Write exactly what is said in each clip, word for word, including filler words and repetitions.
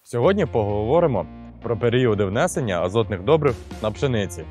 Сьогодні поговоримо про періоди внесення азотних добрив на пшениці.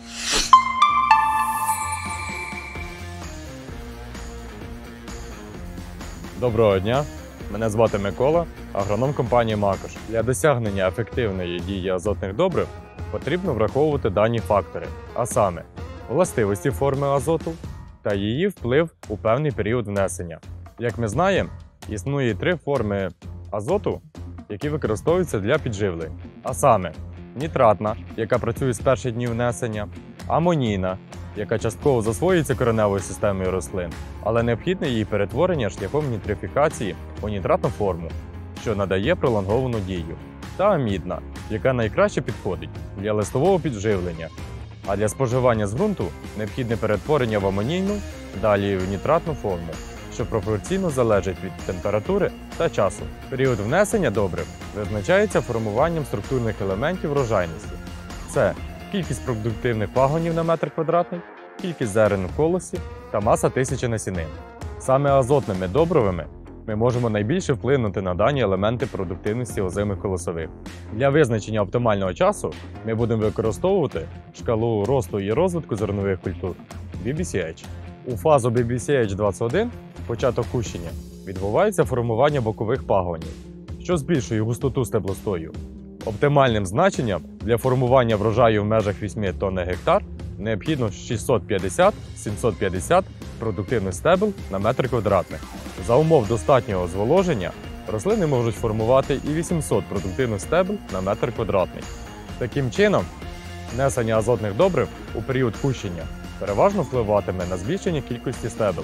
Доброго дня! Мене звати Микола, агроном компанії Макош. Для досягнення ефективної дії азотних добрив потрібно враховувати дані фактори, а саме властивості форми азоту та її вплив у певний період внесення. Як ми знаємо, існує три форми азоту, які використовуються для підживлень, а саме нітратна, яка працює з перших днів внесення, амонійна, яка частково засвоюється кореневою системою рослин, але необхідне її перетворення шляхом нітрифікації у нітратну форму, що надає пролонговану дію, та амідна, яка найкраще підходить для листового підживлення, а для споживання з ґрунту необхідне перетворення в амонійну, далі в нітратну форму, що пропорційно залежить від температури та часу. Період внесення добрив визначається формуванням структурних елементів врожайності. Це кількість продуктивних пагонів на метр квадратний, кількість зерен в колосі та маса тисячі насінин. Саме азотними добривами ми можемо найбільше вплинути на дані елементи продуктивності озимих колосових. Для визначення оптимального часу ми будемо використовувати шкалу росту і розвитку зернових культур бі бі сі ейч. У фазу бі бі сі ейч двадцять один, початок кущення, відбувається формування бокових пагонів, що збільшує густоту стеблостою. Оптимальним значенням для формування врожаю в межах вісім тонн на гектар необхідно шістсот п'ятдесят - сімсот п'ятдесят продуктивних стебел на метр квадратний. За умов достатнього зволоження рослини можуть формувати і вісімсот продуктивних стебел на метр квадратний. Таким чином, внесення азотних добрив у період кущення переважно впливатиме на збільшення кількості стебел.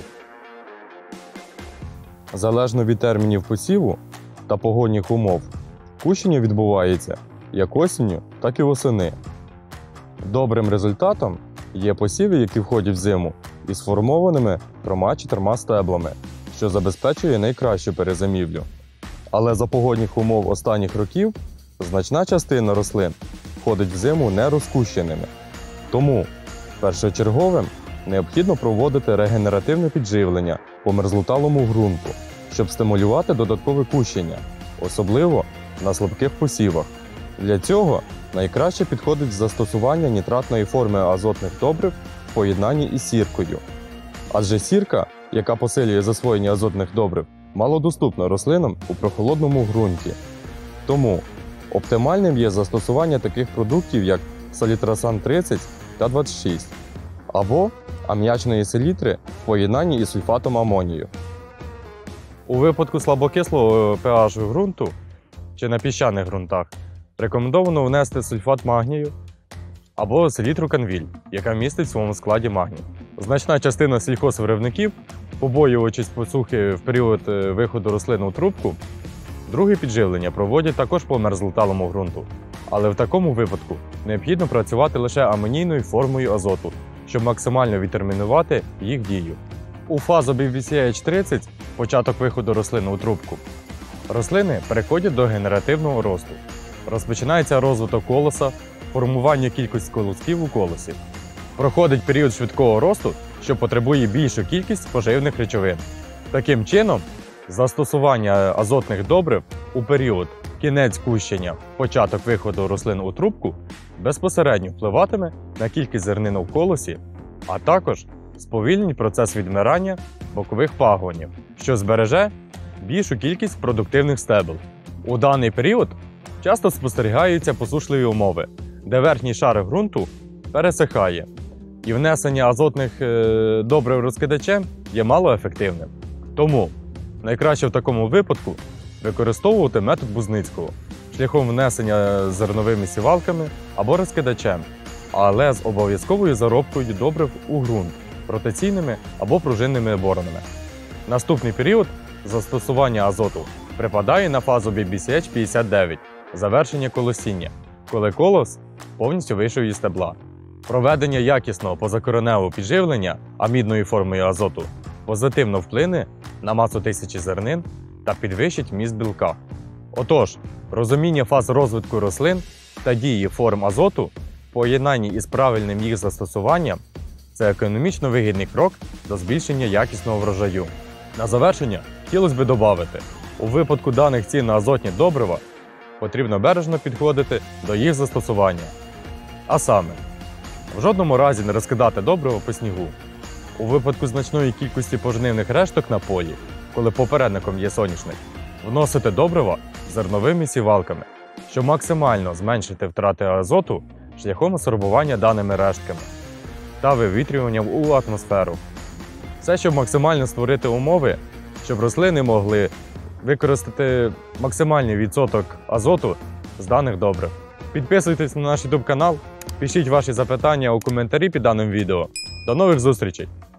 Залежно від термінів посіву та погодних умов, кущення відбувається як осінню, так і восени. Добрим результатом є посіви, які входять в зиму із сформованими трьома-чотирма стеблами, що забезпечує найкращу перезимівлю. Але за погодних умов останніх років значна частина рослин входить в зиму нерозкущеними. Тому першочерговим необхідно проводити регенеративне підживлення по мерзлоталому ґрунту, щоб стимулювати додаткове кущення, особливо на слабких посівах. Для цього найкраще підходить застосування нітратної форми азотних добрив в поєднанні із сіркою. Адже сірка, яка посилює засвоєння азотних добрив, малодоступна рослинам у прохолодному ґрунті. Тому оптимальним є застосування таких продуктів, як салітросан тридцять та двадцять шість, або ам'ячної селітри в поєднанні із сульфатом амонію. У випадку слабокислого pH ґрунту чи на піщаних ґрунтах рекомендовано внести сульфат магнію або селітру канвіль, яка містить в своєму складі магній. Значна частина сільхозвиробників, побоюючись посухи в період виходу рослин у трубку, друге підживлення проводять також по мерзлоталому ґрунту. Але в такому випадку необхідно працювати лише амонійною формою азоту, щоб максимально відтермінувати їх дію. У фазу бі бі сі ейч тридцять, початок виходу рослин у трубку, рослини переходять до генеративного росту. Розпочинається розвиток колоса, формування кількості колосків у колосі. Проходить період швидкого росту, що потребує більшу кількість поживних речовин. Таким чином, застосування азотних добрив у період кінець кущення, початок виходу рослин у трубку безпосередньо впливатиме на кількість зернин у колосі, а також сповільнить процес відмирання бокових пагонів, що збереже більшу кількість продуктивних стебел. У даний період часто спостерігаються посушливі умови, де верхній шар ґрунту пересихає, і внесення азотних е, добрив розкидачем є малоефективним. Тому найкраще в такому випадку використовувати метод Бузницького шляхом внесення зерновими сівалками або розкидачем, але з обов'язковою заробкою добрив у ґрунт ротаційними або пружинними боронами. Наступний період застосування азоту припадає на фазу бі бі сі ейч п'ятдесят дев'ять – завершення колосіння, коли колос повністю вийшов із стебла. Проведення якісного позакореневого підживлення амідною формою азоту позитивно вплине на масу тисячі зернин та підвищить вміст білка. Отож, розуміння фаз розвитку рослин та дії форм азоту в поєднанні із правильним їх застосуванням – це економічно вигідний крок до збільшення якісного врожаю. На завершення хотілося б додати, у випадку даних цін на азотні добрива потрібно бережно підходити до їх застосування. А саме, в жодному разі не розкидати добриво по снігу. У випадку значної кількості пожнивних решток на полі, коли попередником є соняшник, вносити добрива зерновими сівалками, щоб максимально зменшити втрати азоту шляхом сорбування даними рештками та вивітрюванням у атмосферу. Все, щоб максимально створити умови, щоб рослини могли використати максимальний відсоток азоту з даних добрив. Підписуйтесь на наш ютуб канал, пишіть ваші запитання у коментарі під даним відео. До нових зустрічей!